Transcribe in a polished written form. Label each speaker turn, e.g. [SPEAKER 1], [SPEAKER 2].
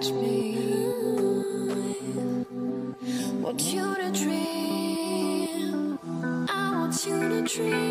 [SPEAKER 1] touch me. Want you to dream. I want you to dream.